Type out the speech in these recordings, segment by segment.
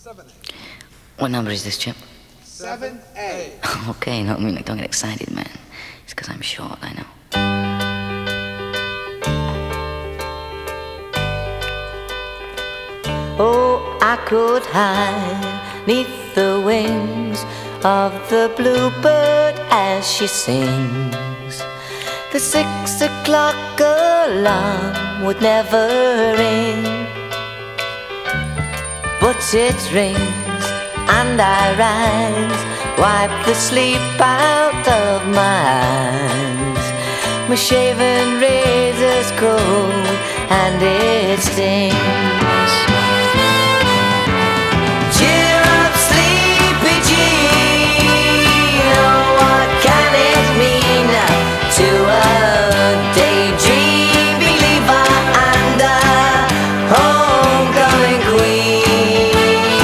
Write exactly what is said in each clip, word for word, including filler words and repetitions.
What number is this, Chip? seven A. Okay, no, I mean, like, don't get excited, man. It's because I'm short, I know. Oh, I could hide neath the wings of the bluebird as she sings. The six o'clock alarm would never ring, but it rings and I rise, wipe the sleep out of my eyes. My shaven razor's cold and it stings. Cheer up, sleepy Jean, oh, what can it mean to a daydream believer and a homecoming queen?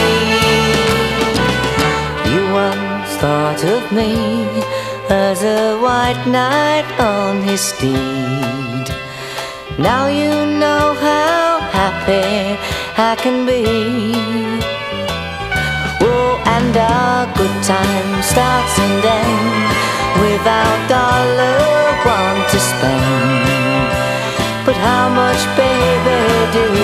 You once thought of me as a white knight on his steed. Now you know how happy I can be. Oh, and our good time starts and ends without dollar one to spend. But how much, baby, do